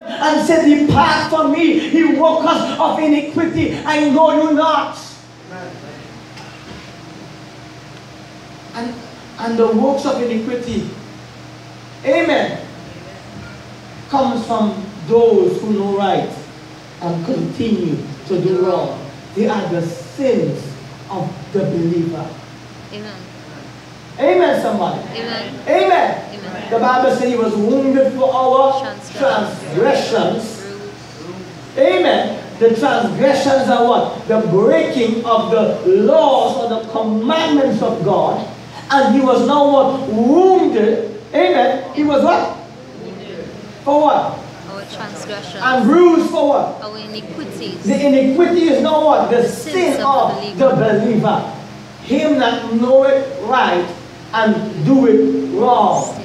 and said, depart from me, ye workers of iniquity, I know you not. And the works of iniquity, amen, comes from those who know right and continue to do wrong. They are the sins of the believer. Amen. Amen, somebody. Amen. Amen. Amen. The Bible says he was wounded for our transgressions. Amen. The transgressions are what? The breaking of the laws or the commandments of God. And he was now what? Wounded. Amen. He was what? Wounded. For what? Our transgressions. And bruised for what? Our iniquities. The iniquity is now what? The sin of the believer. Him that know it right and do it wrong.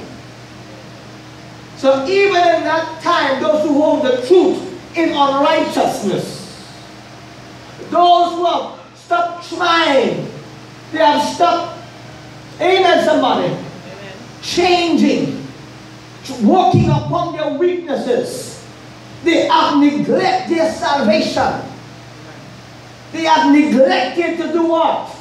So even in that time, those who hold the truth in unrighteousness, those who have stopped trying, they have stopped, amen, somebody, amen, changing, working upon their weaknesses. They have neglected their salvation. They have neglected to do what?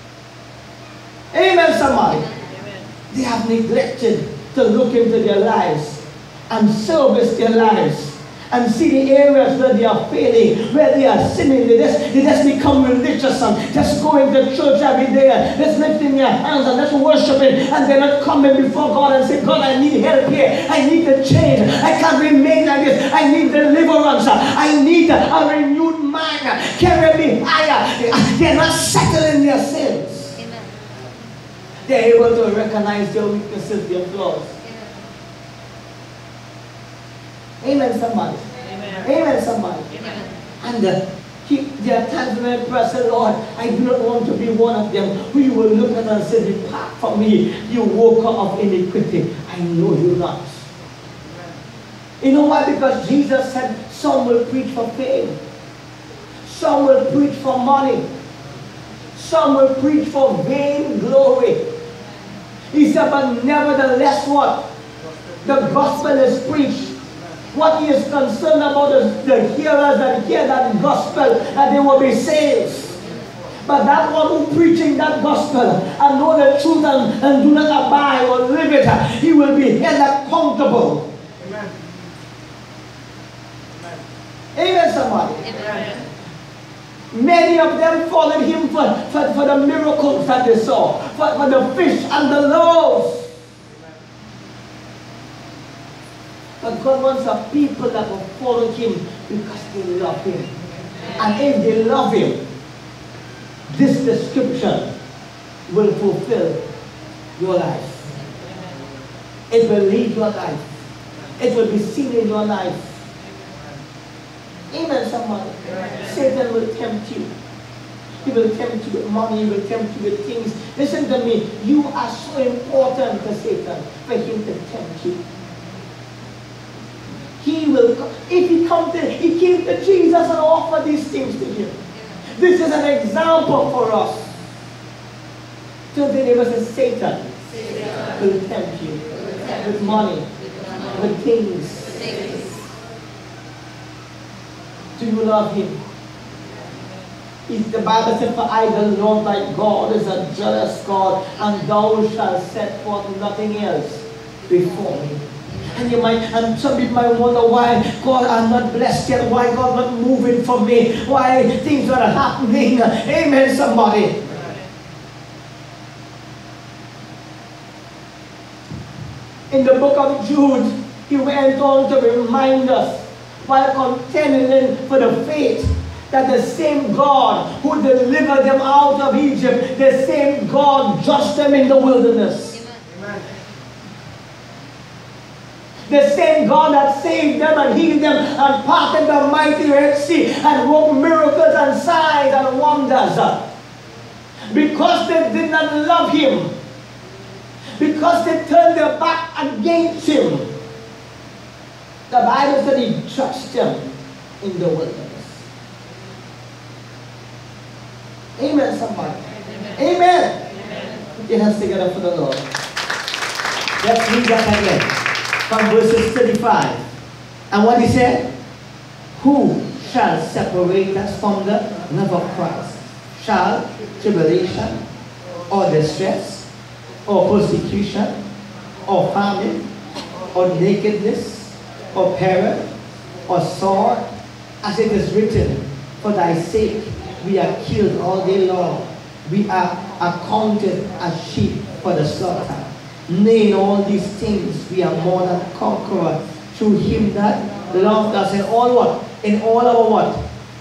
Amen, somebody. Amen. They have neglected to look into their lives and service their lives and see the areas where they are failing, where they are sinning. They just become religious and just going to church every day, just lifting their hands and just worshiping, and they're not coming before God and say, God, I need help here. I need to change. I can't remain like this. I need deliverance. I need a renewed mind. Carry me higher. They're not settled in their sins. Amen. They're able to recognize their weaknesses, their flaws. Amen, somebody. Amen, amen, somebody. Amen. And there are times when I pray, say, Lord, I do not want to be one of them who you will look at and say, depart from me, you worker of iniquity. I know you not. You know why? Because Jesus said, some will preach for fame. Some will preach for money. Some will preach for vain glory. He said, but nevertheless what? The gospel is preached. What he is concerned about is the hearers that hear that gospel, that they will be saved. But that one who preaching that gospel and know the truth and do not abide or live it, he will be held accountable. Amen. Amen, somebody. Amen. Many of them followed him for the miracles that they saw, for the fish and the loaves. But God wants a people that will follow him because they love him. And if they love him, this description will fulfill your life. It will lead your life. It will be seen in your life. Amen, somebody. Satan will tempt you. He will tempt you with money. He will tempt you with things. Listen to me. You are so important to Satan for him to tempt you. He will, if he came to Jesus and offered these things to him. This is an example for us. So the neighbor says, Satan will tempt you with money, with things. Do you love him? The Bible says, for I, the Lord thy God, is a jealous God, and thou shalt set forth nothing else before me. And some people might wonder why God I'm not blessed yet, why God not moving for me, why things are happening. Amen, somebody. In the book of Jude, he went on to remind us, while contending for the faith, that the same God who delivered them out of Egypt, the same God judged them in the wilderness. Amen. The same God that saved them and healed them and parted the mighty Red Sea and worked miracles and signs and wonders. Because they did not love him, because they turned their back against him, the Bible said he judged them in the wilderness. Amen, somebody. Amen. Amen. Amen. Put your hands together for the Lord. Let's read that again. From verses 35. And what he said? Who shall separate us from the love of Christ? Shall tribulation, or distress, or persecution, or famine, or nakedness, or peril, or sword? As it is written, for thy sake we are killed all day long. We are accounted as sheep for the slaughter. Nay, in all these things we are more than conquerors through him that loved us. In all what? In all our what?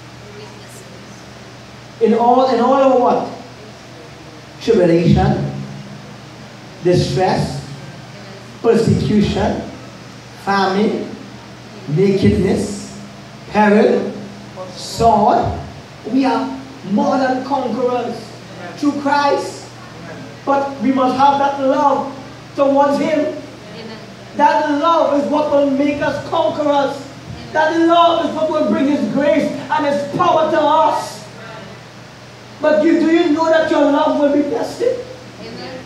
In all our what? Tribulation, distress, persecution, famine, nakedness, peril, sword. We are more than conquerors through Christ. But we must have that love towards him. That love is what will make us conquerors. That love is what will bring his grace and his power to us. But do you know that your love will be tested? Amen.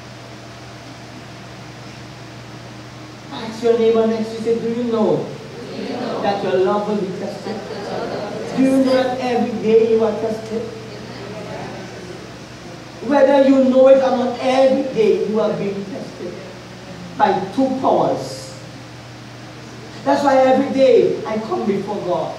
Ask your neighbor next to you, say, do you know that your love will be tested? Do you know that every day you are tested? Whether you know it or not, every day you are being tested by two powers. That's why every day I come before God.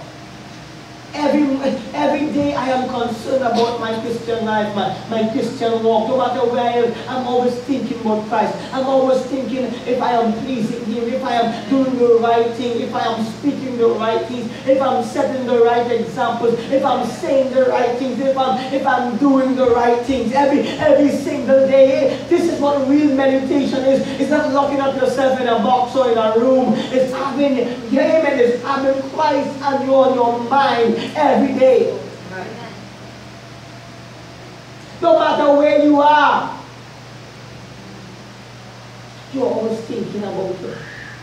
Every day I am concerned about my Christian life, my Christian walk. No matter where I am, I'm always thinking about Christ. I'm always thinking if I am pleasing him, if I am doing the right thing, if I am speaking the right things, if I'm setting the right examples, if I'm saying the right things, if I'm doing the right things. Every single day. This is what real meditation is. It's not locking up yourself in a box or in a room. It's having him and it's having Christ and you on your mind every day. No matter where you are, you're always thinking about it.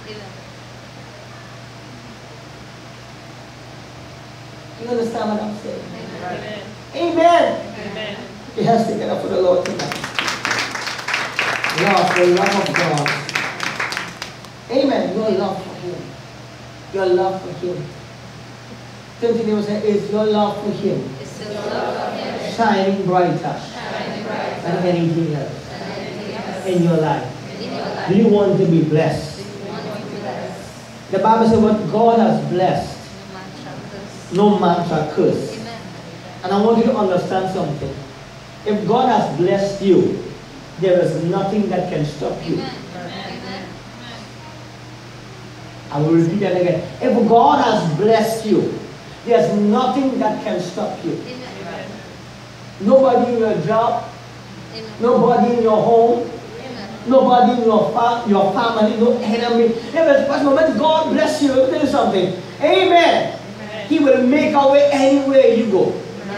You understand what I'm saying? Amen. Amen. Amen. It has to get up for the Lord tonight. Love, the love of God. Amen. Your love for him. Your love for him. Turn to him and say, is your love for him It's the love of him shining brighter shining bright than anything else than anything else in your life? in your life. Do you want to be blessed? You want to be blessed. The Bible says what God has blessed, No man shall curse. no man shall curse. Amen. And I want you to understand something. If God has blessed you, there is nothing that can stop you. Amen. Amen. I will repeat that again. If God has blessed you, there's nothing that can stop you. Amen. Nobody in your job, Amen. nobody in your home, Amen. nobody in your family, no enemy. If moment God bless you, let me tell you something. Amen. He will make a way anywhere you go.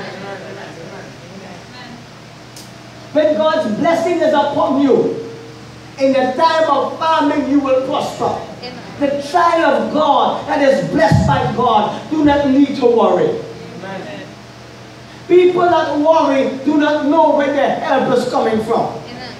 When God's blessing is upon you, in the time of famine you will prosper. Amen. The child of God that is blessed by God do not need to worry. Amen. People that worry do not know where their help is coming from. Amen.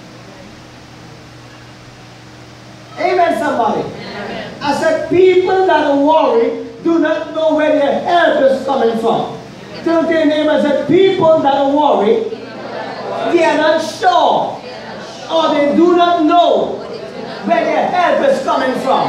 Amen, somebody. Amen. I said people that worry do not know where their help is coming from. Tell their neighbor, I said people that worry, they are not sure or they do not know where their help is coming from.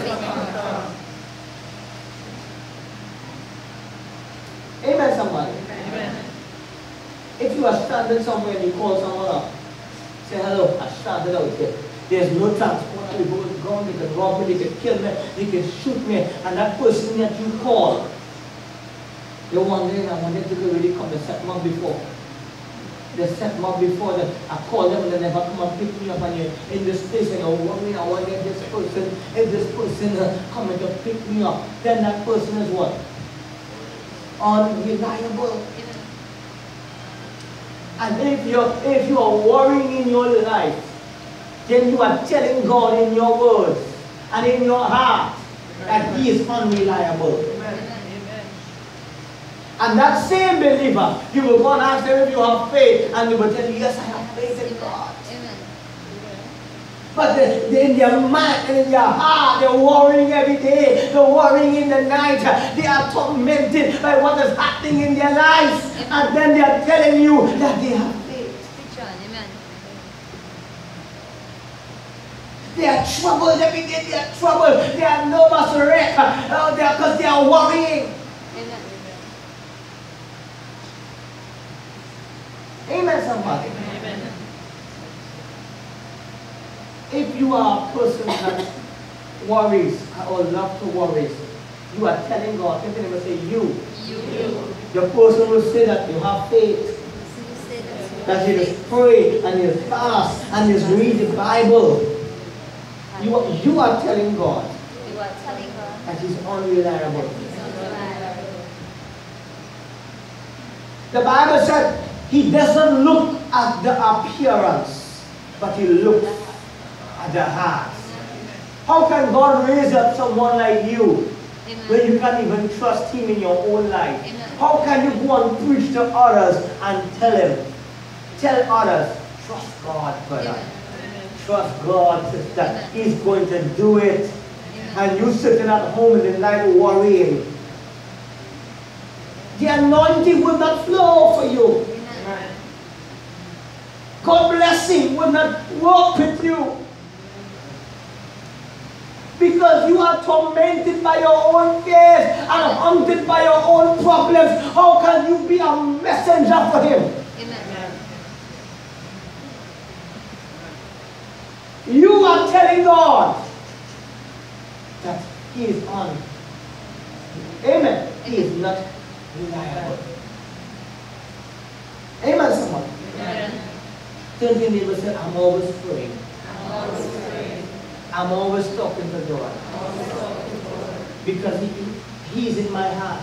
Amen, somebody. Amen. If you are standing somewhere and you call someone up, say, hello, I stranded out here. There's no transport, they go gone, they can rob me, they can kill me, they can shoot me, and that person that you call, you're wondering, I wonder if they could really come to set them up before. They set them up before that I call them and they never come and pick me up, and you're in this place and you're wondering, I wonder if this person coming to pick me up, then that person is what? Unreliable. And if you are worrying in your life, then you are telling God in your words and in your heart that he is unreliable. And that same believer, you will go and ask them if you have faith, and they will tell you, yes, I have faith in God. But in their mind and in their heart, they're worrying every day. They're worrying in the night. They are tormented by what is happening in their lives. And then they are telling you that they have faith. Amen. They are troubled every day. They are troubled. They are nervous wreck because they are worrying. Amen. Amen, somebody. Amen. If you are a person that worries or love to worry, you are telling God, you can never say you. The person will say that you have faith, that you just pray and you fast and you read the Bible. You are telling God that He's unreliable. The Bible said He doesn't look at the appearance, but He looks at the heart. How can God raise up someone like you when you can't even trust Him in your own life? How can you go and preach to others and tell others, trust God, brother. Trust God, sister. He's going to do it. And you sitting at home in the night worrying. The anointing will not flow for you. God's blessing will not work with you. Because you are tormented by your own fears and haunted by your own problems. How can you be a messenger for Him? You are telling God that He is on. Amen. He is not reliable. Amen, someone. Turn to your neighbor and say, I'm always praying. I'm always talking to God. Because He is in my heart.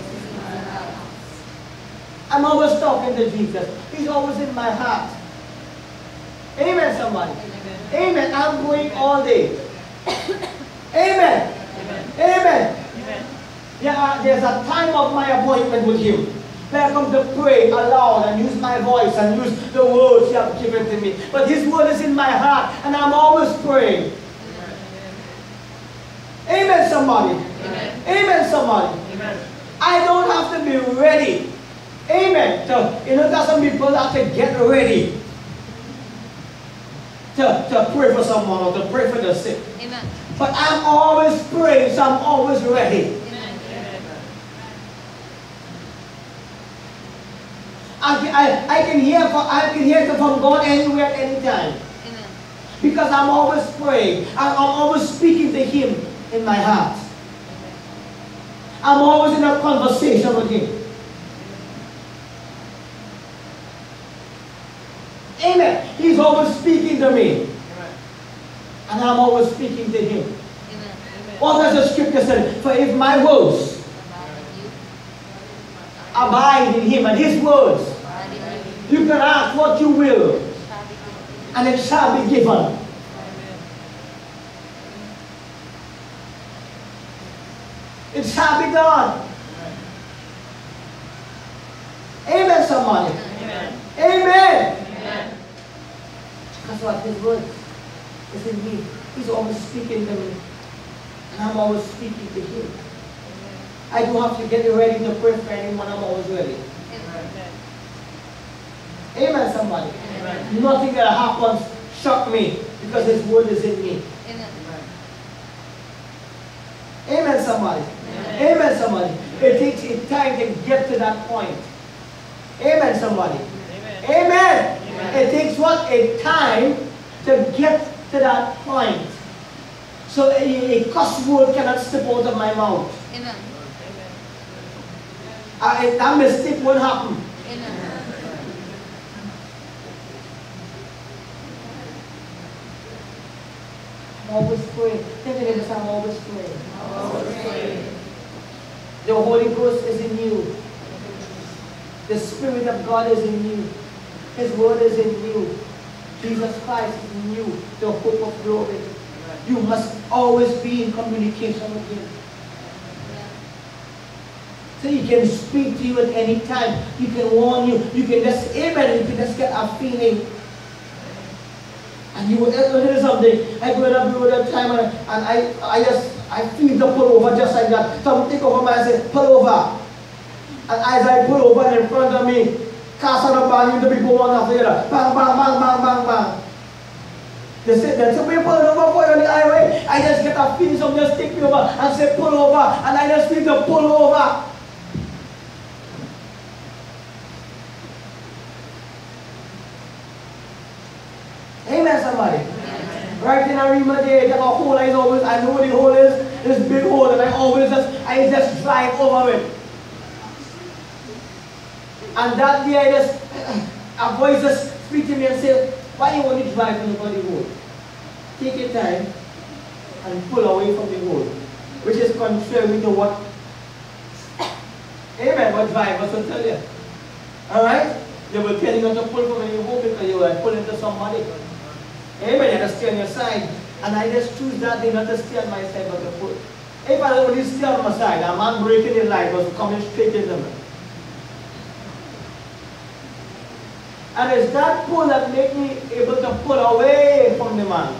I'm always talking to Jesus. He's always in my heart. Amen, somebody. Amen. I'm going all day. Amen. Amen. Yeah, there's a time of my appointment with Him. Where I come to pray aloud and use my voice and use the words He has given to me. But His word is in my heart and I'm always praying. Amen, somebody. Amen. Amen, somebody. Amen. I don't have to be ready. Amen. So, there's some people that have to get ready to pray for someone or to pray for the sick. Amen. But I'm always praying, so I'm always ready. I can hear from God anywhere, anytime. Amen. Because I'm always praying. I'm always speaking to Him in my heart. I'm always in a conversation with Him. Amen. He's always speaking to me. And I'm always speaking to Him. Amen. What does the scripture say? For if my words abide in Him and His words, you can ask what you will and it shall be given. It shall be done. Amen, somebody. Amen. Amen. Amen. That's what His word is in me. He's always speaking to me. And I'm always speaking to Him. I don't have to get ready to pray for anyone. I'm always ready. Amen, somebody. Amen. Nothing that happens shock me because His word is in me. Amen. Amen, somebody. Amen, Amen somebody. It takes a time to get to that point. Amen, somebody. Amen. Amen. Amen. It takes what? A time to get to that point. So a cuss word cannot slip out of my mouth. Amen. That mistake won't happen. Amen. I'm always praying. I'm always praying. The Holy Ghost is in you. The Spirit of God is in you. His Word is in you. Jesus Christ is in you. The hope of glory. You must always be in communication with Him. So He can speak to you at any time. He can warn you. You can just, amen, you can just get a feeling. And you will do something. I go in a building at a time and I feel the pull over just like that. Something take over me and say, pull over. And as I pull over in front of me, cast on a bang, the people one after the other. Bang, bang, bang, bang, bang, bang. They say that somebody pull over for you on the highway. I just get a feeling something just take me over and say pull over. And I just feel the pull over. Amen, somebody. Amen. Right in Arima there, that hole is always, I know the hole is, this big hole, and I just drive over it. And that day, a voice just speak to me and say, why you want to drive over the hole? Take your time and pull away from the hole, which is contrary to what, amen, what drivers will tell you. Alright? They will tell you not to pull from any hole because you will pull into somebody. Amen, you have to stay on your side. And I just choose that day not to stay on my side but to pull. If I only stay on my side, a man breaking his light was coming straight into me. And it's that pull that makes me able to pull away from the man.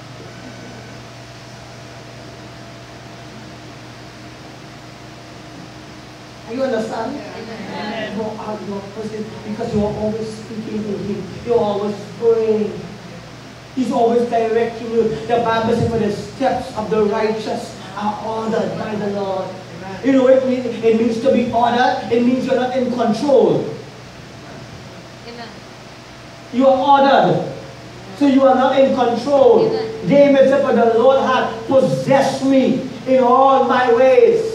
Are you understand? Amen. You are your person because you are always speaking to him. You are always praying. He's always directing you. The Bible says, for the steps of the righteous are ordered by the Lord. Amen. You know what it means? It means to be ordered. It means you're not in control. Amen. You are ordered. So you are not in control. Amen. David said, for the Lord hath possessed me in all my ways.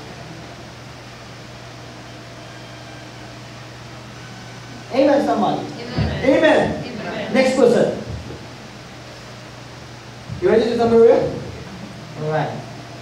Amen, somebody. Amen. Amen. Amen. Next person. You ready, Sister Maria? All right.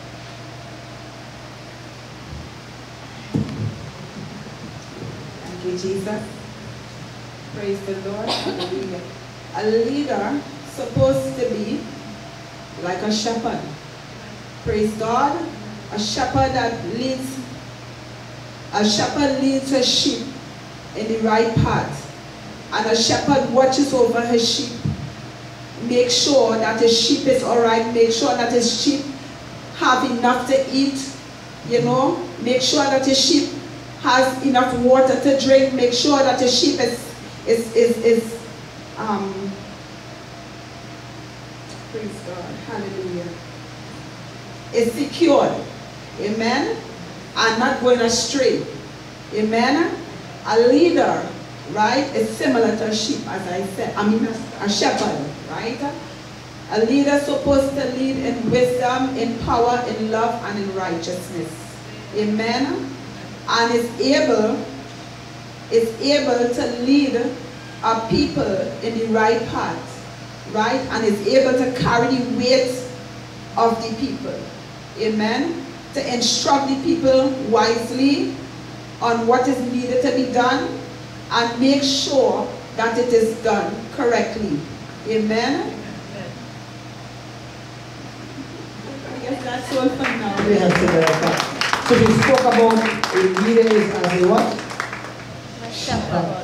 Thank you, Jesus. Praise the Lord. Hallelujah. A leader supposed to be like a shepherd. Praise God. A shepherd that leads. A shepherd leads his sheep in the right path. And a shepherd watches over his sheep. Make sure that his sheep is alright. Make sure that his sheep have enough to eat. You know, make sure that his sheep has enough water to drink. Make sure that his sheep is praise God, hallelujah, is secured. Amen. And not going astray. Amen. A leader, right, is similar to a sheep, as I said. I mean, a shepherd, right? A leader is supposed to lead in wisdom, in power, in love, and in righteousness. Amen. And is able to lead a people in the right path, right? And is able to carry the weight of the people. Amen. To instruct the people wisely on what is needed to be done and make sure that it is done correctly. Amen. I guess that's all for now. So we spoke about a leader is as a what? Shepherd.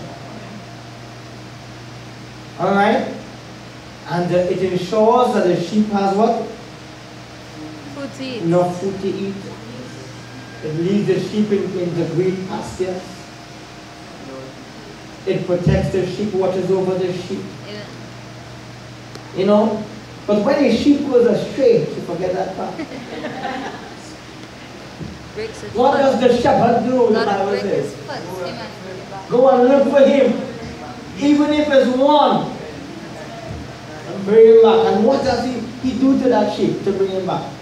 Alright? And it ensures that the sheep has what? Food to eat. Enough food to eat. It leads the sheep in the green pastures. It protects the sheep, watches over the sheep. Yeah. You know? But when a sheep goes astray, you forget that part. What does the shepherd do? The Bible says. Go and look for him. Even if it's one. And bring him back. And what does he do to that sheep to bring him back?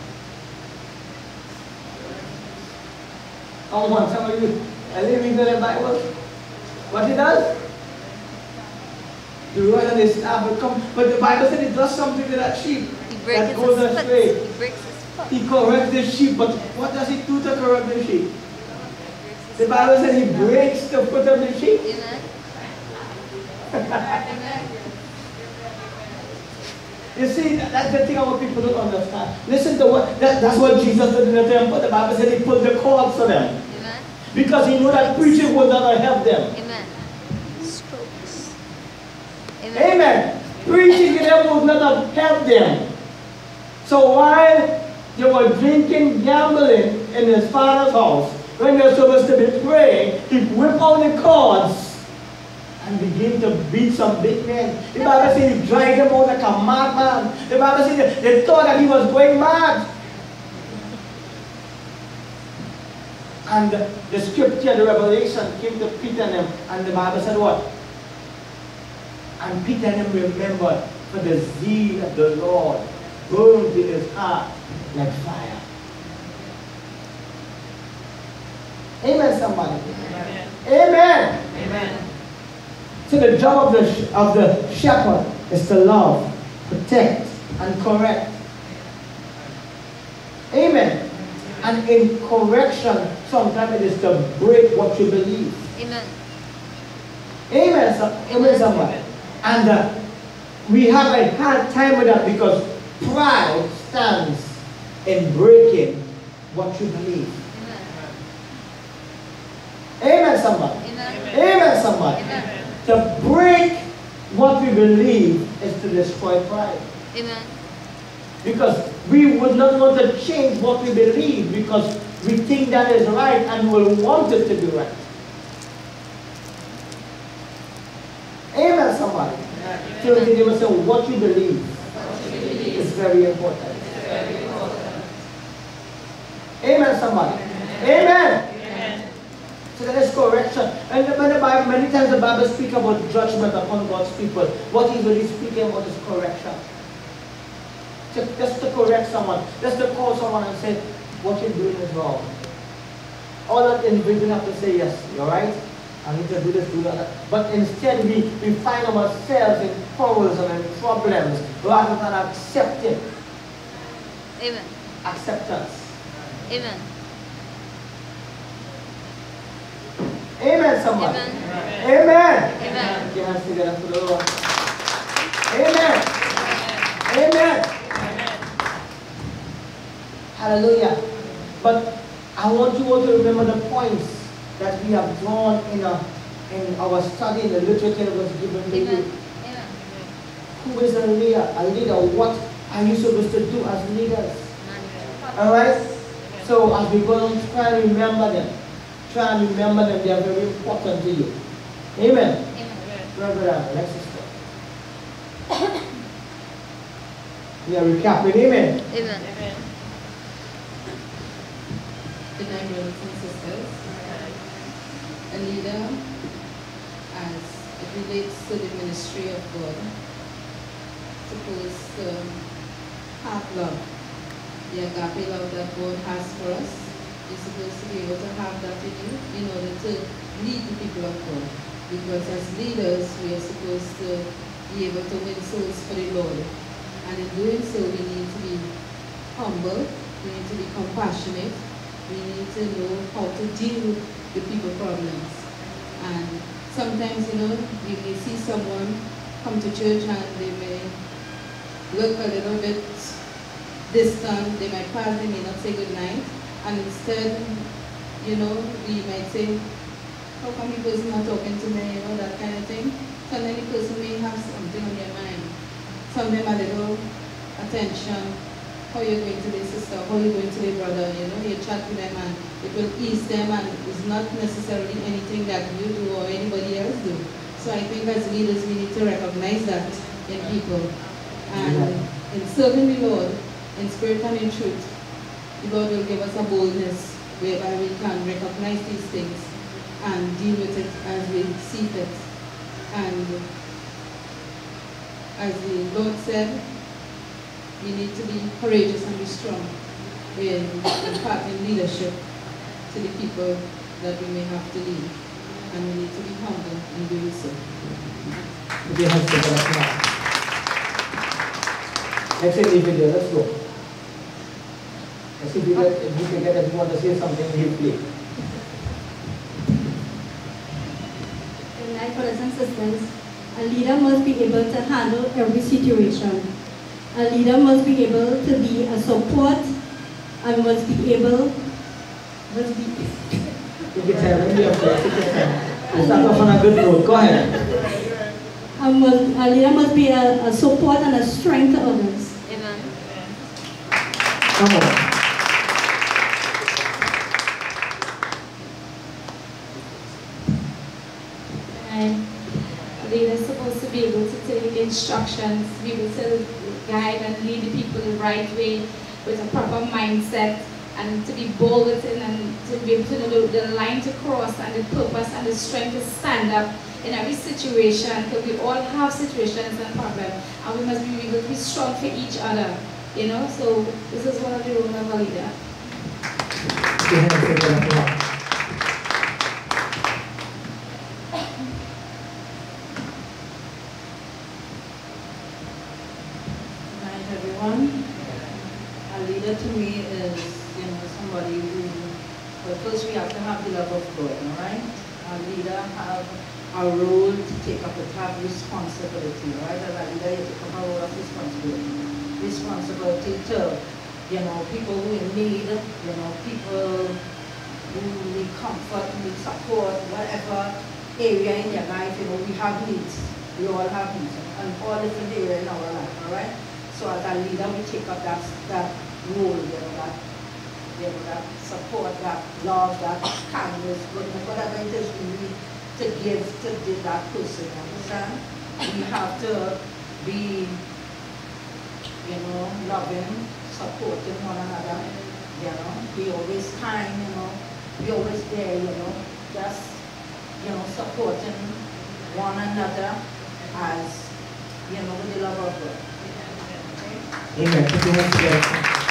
Come on, some of you are living in the Bible. What he does? The rod and his staff will come. But the Bible said it does something to that sheep that goes astray. He breaks his foot. He corrects the sheep, but what does he do to correct the sheep? The Bible said he breaks the foot of the sheep. Amen. You see, that's the thing our people don't understand. Listen to what, that's what Jesus did in the temple. The Bible said he put the cords for them. Amen. Because he knew that preaching was not going to help them. Amen. Strokes. Amen. Preaching to them would not have helped them. So while they were drinking, gambling in his father's house, when they were supposed to be praying, he whipped out the cords and began to beat some big men. The Bible says he dragged them out like a madman. The Bible says they thought that he was going mad. And the scripture, the revelation came to Peter and them, and the Bible said what? And Peter and them remembered, for the zeal of the Lord burned in his heart like fire. Amen, somebody. Amen. Amen. Amen. So the job of the shepherd is to love, protect, and correct. Amen. And in correction, sometimes it is to break what you believe. Amen. Amen. Amen, somebody. And we have a hard time with that because pride stands in breaking what you believe. Amen, somebody. Amen, Amen somebody. Amen. To break what we believe is to destroy pride. Amen. Because we would not want to change what we believe because we think that is right and we will want it to be right. Amen, somebody. Amen. So they will say, what you believe is very important. Amen, somebody. Amen. Amen. So that is correction. And when the Bible, many times the Bible speaks about judgment upon God's people. What he's really speaking about is correction. Just to correct someone, just to call someone and say, what you're doing is wrong. All that individual have to say, yes, you're right, I need to do this, do that. But instead we find ourselves in quarrels and in problems rather than accepting. Amen. Acceptance. Amen. Amen, somebody. Amen. Amen. Amen. Put your hands together for the Lord. Amen. Amen. Hallelujah. But I want you all to remember the points that we have drawn in our study in the literature that was given to you. Amen. Who is a leader? A leader. What are you supposed to do as leaders? Alright? So as we go on, try and remember them. Try and remember them. They are very important to you. Amen. Amen. Brother, next sister. We are recapping. Amen. Amen. Amen. Good night, brothers and sisters. A leader, as it relates to the ministry of God, supposed to have love. The agape love that God has for us. You're supposed to be able to have that in you in order to lead the people of God. Because as leaders, we are supposed to be able to win souls for the Lord. And in doing so, we need to be humble, we need to be compassionate, we need to know how to deal with people's problems. And sometimes, you may see someone come to church and they may look a little bit distant, they might pass, they may not say good night. And instead, we might say, how come the person not talking to me, that kind of thing. Sometimes the person may have something on their mind. Sometimes a little attention, how you're going to the sister, how you're going to the brother, you chat with them and it will ease them and it's not necessarily anything that you do or anybody else do. So I think as leaders we need to recognize that in people. And in serving the Lord, in spirit and in truth, the Lord will give us a boldness whereby we can recognize these things and deal with it as we see fit. And as the Lord said, we need to be courageous and be strong in imparting leadership to the people that we may have to lead. And we need to be humble in doing so. Next individual, let's go. Let's see if we can get everyone to say something briefly. Like brothers and sisters, a leader must be able to handle every situation. A leader must be able to be a support and must be able Take your time, let me up there. Take your time. Let's start off on a good note. Go ahead. A leader must be a support and a strength to others. Amen. Come on. And a leader is supposed to be able to take instructions, be able to guide and lead the people the right way with a proper mindset, and to be bold within and to be able to know the line to cross and the purpose and the strength to stand up in every situation, because we all have situations and problems, and we must be able to be strong for each other, you know. So this is one of the roles of a leader. Night, everyone. A leader to me is, somebody who, well, first we have to have the love of God, all right? A leader have a role to take up, to have responsibility, right? As a leader, you take up a role of responsibility. Responsibility to, people who in need, people who need comfort, need support, whatever area in their life, we have needs. We all have needs, and all different areas in our life, all right? So as a leader, we take up that role, that support, that love, that kindness, goodness, whatever it is we need to give to that person, understand? We have to be, loving, supporting one another, be always kind, be always there, just, supporting one another as, with the love of God. Amen. Put your hands together.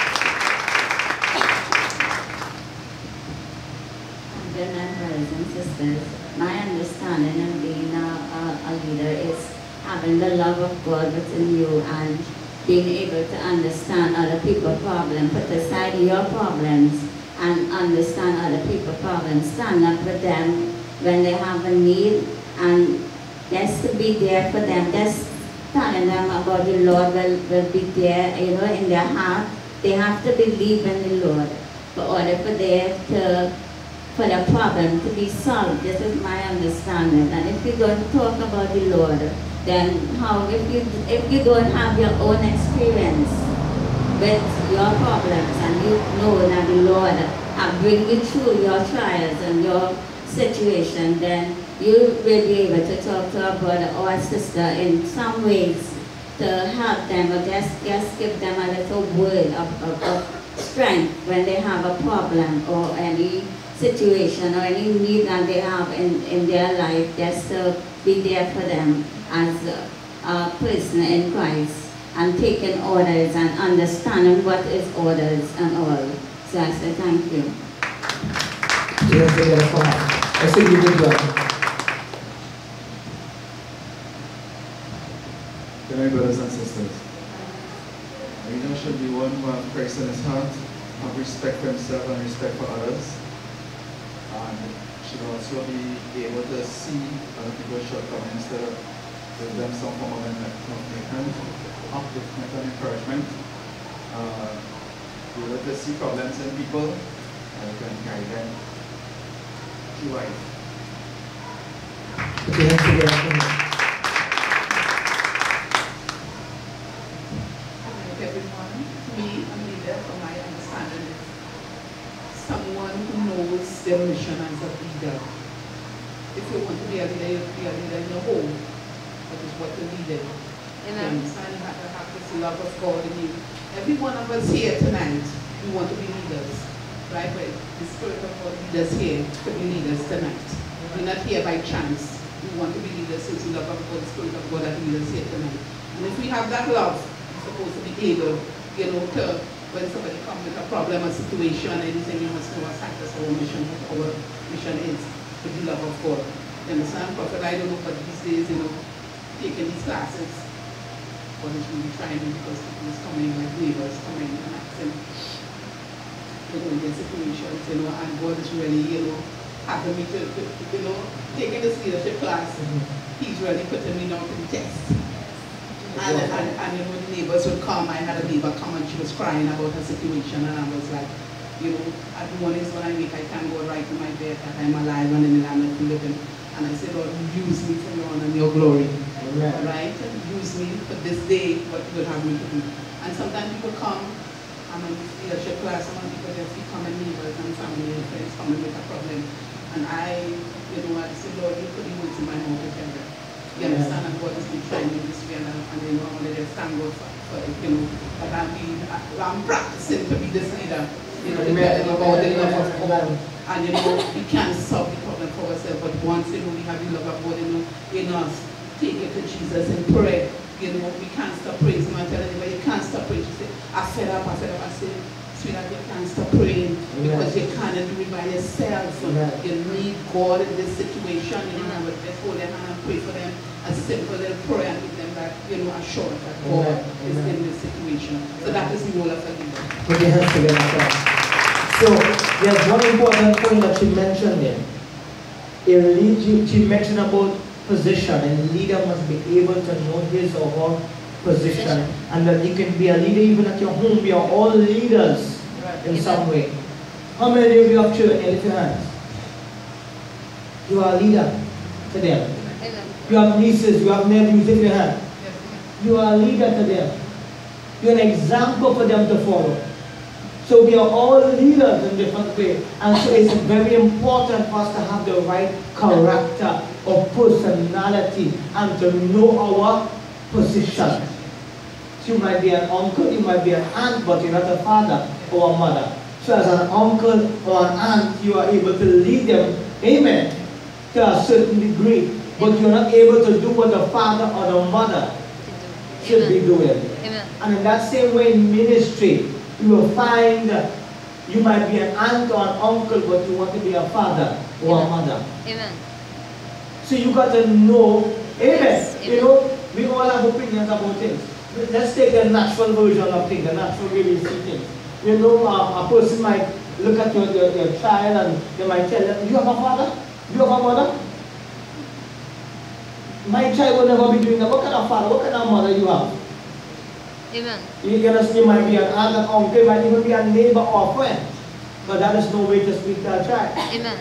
Dear brothers and sisters, my understanding of being a leader is having the love of God within you and being able to understand other people's problems, put aside your problems and understand other people's problems, stand up for them when they have a need, and just to be there for them, just telling them about the Lord will be there, in their heart. They have to believe in the Lord for order for their problem to be solved. This is my understanding. And if you don't talk about the Lord, then how, if you don't have your own experience with your problems and you know that the Lord have bring you through your trials and your situation, then you will be able to talk to a brother or a sister in some ways to help them, or just give them a little word of strength when they have a problem or any situation or any need that they have in their life, just to be there for them as a person in Christ and taking orders and understanding what is orders and all. So I say thank you. Yes, I think you did well. Good night, brothers and sisters. A leader should be one who has Christ in his heart, have respect for himself and respect for others, and should also be able to see other people's shortcomings to give them some form of upliftment and encouragement. Be able to see problems in people and you can guide them through life. Put your hands together. Everyone, me, a leader, from my understanding, is someone who knows their mission as a leader. If you want to be a leader, you have to be a leader in your home. That is what the leader is. You understand? You have to have this love of God in you. Every one of us here tonight, we want to be leaders. Right? But the Spirit of God leaders here to be leaders tonight. We're not here by chance. We want to be leaders since we love of God, the Spirit of God that leaders here tonight. And if we have that love, supposed to be able, to, when somebody comes with a problem, a situation, anything, you must know what our mission is, to the love of God. You understand? Prophet, I don't know, but these days, taking these classes, God is really trying because people is coming, like neighbors coming and asking, in their situations, and God is really, having me to taking this leadership class, He's really putting me down to the test. And the neighbors would come. I had a neighbor come and she was crying about her situation, and I was like, at the mornings when I wake, I can't go right to my bed that I'm alive and in the land of the living. And I said, Lord, use me for your honor and your glory. Amen. Right? Use me for this day, what you will have me to do. And sometimes people come, I'm in leadership class, some people just become neighbors and family and friends coming with a problem. And I, I say, Lord, you put the words in my mouth, etc. You understand? And God has been trying me this way, and I want to just thank God for it, that I'm practicing to be this leader, to tell them about the love of God. And we can't solve the problem for ourselves, but once we have the love of God in us, take it to Jesus and pray. We can't stop praising. I tell anybody, you can't stop praying. You say, I fed up. I say, sweetheart, you can't stop praying because you can't do it by yourself. You need God in this situation. But just hold their hand and pray for them. A simple little prayer and give them that, assurance that God is in this situation. So that is the role of a leader. Put your hands together. So there's one important point that she mentioned there. She mentioned about position, and the leader must be able to know his or her position, and that you can be a leader even at your home. We are all leaders in some way. How many of you have children? Lift your hands. You are a leader to them. You have nieces, you have nephews. Lift your hand. You are a leader to them. You're an example for them to follow. So we are all leaders in different ways. And so it's very important for us to have the right character or personality and to know our position. So you might be an uncle, you might be an aunt, but you're not a father or a mother. So as an uncle or an aunt, you are able to lead them, amen, to a certain degree. But you're not able to do what the father or the mother should be doing. Amen. And in that same way in ministry, you will find that you might be an aunt or an uncle, but you want to be a father or a mother. Amen. So you got to know, amen. Yes, We all have opinions about things. Let's take the natural version of things, the natural way we see things. A person might look at your child and they might tell them, you have a father? You have a mother? My child will never be doing that. What kind of father, what kind of mother you have? Amen. You might be an aunt, an uncle, you might even be a neighbor or a friend. But that is no way to speak to a child. Amen.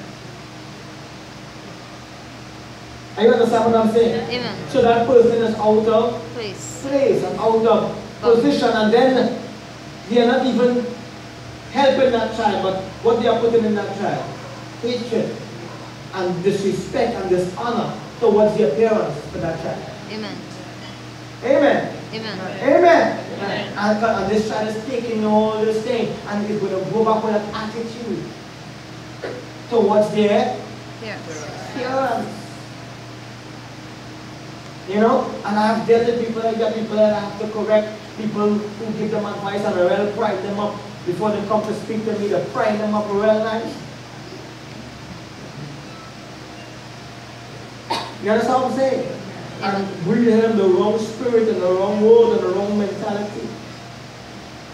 Are you understand what I'm saying? Amen. So that person is out of Place. and out of position, and then they are not even helping that child, but what they are putting in that child, hatred and disrespect and dishonor towards their parents for that child. Amen. Amen. Amen. Amen. And this child is taking all this thing, and it's going to go back with an attitude towards their parents. And I have dealt with people like that, people that I have to correct, people who give them advice and I really prime them up before they come to speak to me, to prime them up real nice. You understand what I'm saying? And breathing them the wrong spirit and the wrong word